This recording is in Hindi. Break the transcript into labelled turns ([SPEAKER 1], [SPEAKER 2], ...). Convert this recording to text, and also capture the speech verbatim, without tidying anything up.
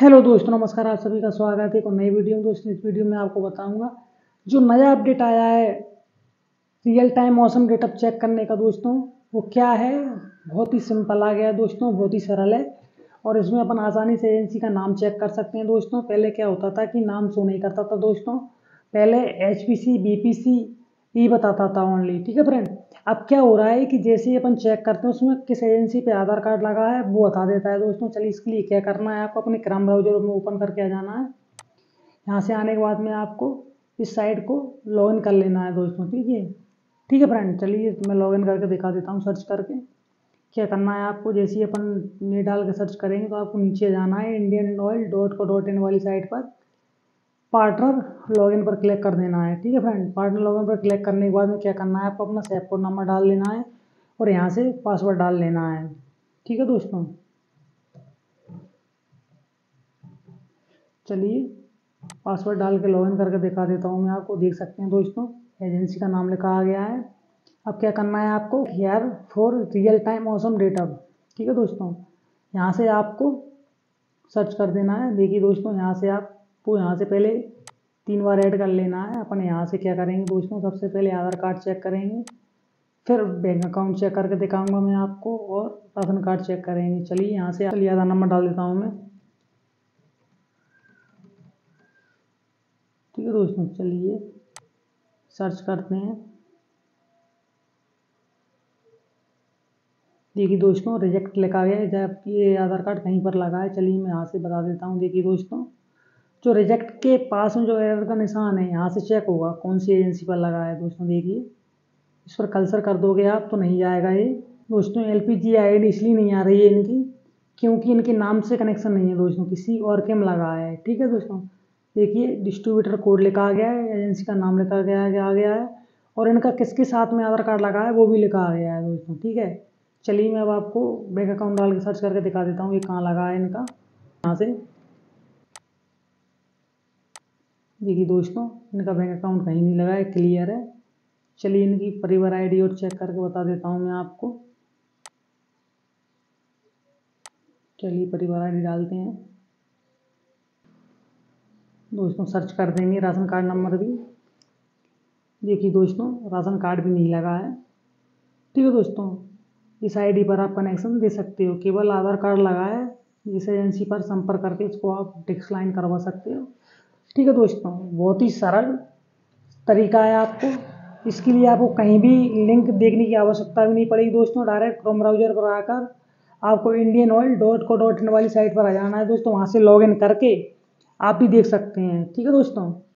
[SPEAKER 1] हेलो दोस्तों, नमस्कार। आप सभी का स्वागत है एक और नई वीडियो में। दोस्तों, इस वीडियो में आपको बताऊंगा जो नया अपडेट आया है रियल टाइम मौसम डेटा चेक करने का। दोस्तों वो क्या है, बहुत ही सिंपल आ गया है दोस्तों, बहुत ही सरल है। और इसमें अपन आसानी से एजेंसी का नाम चेक कर सकते हैं। दोस्तों पहले क्या होता था कि नाम शो नहीं करता था दोस्तों, पहले H P C B P C ये बताता था ओनली। ठीक है फ्रेंड, अब क्या हो रहा है कि जैसे ही अपन चेक करते हैं उसमें किस एजेंसी पे आधार कार्ड लगा है वो बता देता है दोस्तों। चलिए इसके लिए क्या करना है, आपको अपने क्रोम ब्राउजर में ओपन करके आ जाना है। यहाँ से आने के बाद में आपको इस साइट को लॉगिन कर लेना है दोस्तों। ठीक है ठीक है फ्रेंड, चलिए मैं लॉगिन करके दिखा देता हूँ। सर्च करके क्या करना है आपको, जैसे ही अपन ये डाल के सर्च करेंगे तो आपको नीचे जाना है Indian oil dot co dot in वाली साइट पर पार्टनर लॉगिन पर क्लिक कर देना है। ठीक है फ्रेंड, पार्टनर लॉगिन पर क्लिक करने के बाद में क्या करना है, आपको अपना सेफ कोड नंबर डाल लेना है और यहाँ से पासवर्ड डाल लेना है। ठीक है दोस्तों, चलिए पासवर्ड डाल के लॉगिन करके दिखा देता हूँ मैं आपको। देख सकते हैं दोस्तों एजेंसी का नाम लिखा आ गया है। अब क्या करना है आपको, हेयर फॉर रियल टाइम मौसम डेटा। ठीक है दोस्तों, यहाँ से आपको सर्च कर देना है। देखिए दोस्तों, यहाँ से आपको यहाँ से पहले तीन बार ऐड कर लेना है। अपन यहाँ से क्या करेंगे दोस्तों, सबसे पहले आधार कार्ड चेक करेंगे, फिर बैंक अकाउंट चेक करके दिखाऊंगा मैं आपको, और राशन कार्ड चेक करेंगे। चलिए यहाँ से चलिए आधार नंबर डाल देता हूँ मैं। ठीक है दोस्तों, चलिए सर्च करते हैं। देखिए दोस्तों रिजेक्ट लिखा गया है, जब ये आधार कार्ड कहीं पर लगा है। चलिए मैं यहाँ से बता देता हूँ। देखिए दोस्तों, जो रिजेक्ट के पास में जो एरर का निशान है यहाँ से चेक होगा कौन सी एजेंसी पर लगा है। दोस्तों देखिए, इस पर कल्सर कर दोगे आप तो नहीं जाएगा ये। दोस्तों L P G I D इसलिए नहीं आ रही है इनकी, क्योंकि इनके नाम से कनेक्शन नहीं है दोस्तों, किसी और के में लगा है। ठीक है दोस्तों, देखिए डिस्ट्रीब्यूटर कोड लिखा आ गया है, एजेंसी का नाम लिखा गया है आ गया है, और इनका किसके साथ में आधार कार्ड लगा है वो भी लिखा आ गया है दोस्तों। ठीक है, चलिए मैं अब आपको बैंक अकाउंट डाल के सर्च करके दिखा देता हूँ ये कहाँ लगा है इनका। यहाँ से देखिए दोस्तों, इनका बैंक अकाउंट कहीं नहीं लगा है, क्लियर है। चलिए इनकी परिवार आईडी और चेक करके बता देता हूँ मैं आपको। चलिए परिवार आईडी डालते हैं दोस्तों, सर्च कर देंगे राशन कार्ड नंबर भी। देखिए दोस्तों राशन कार्ड भी नहीं लगा है। ठीक है दोस्तों, इस आईडी पर आप कनेक्शन दे सकते हो, केवल आधार कार्ड लगा है। इस एजेंसी पर संपर्क करके इसको आप डिक्लाइन करवा सकते हो। ठीक है दोस्तों, बहुत ही सरल तरीका है। आपको इसके लिए आपको कहीं भी लिंक देखने की आवश्यकता भी नहीं पड़ेगी दोस्तों। डायरेक्ट क्रोम ब्राउजर पर आकर आपको Indian oil dot co dot in वाली साइट पर आ जाना है दोस्तों। वहाँ से लॉगिन करके आप भी देख सकते हैं। ठीक है दोस्तों।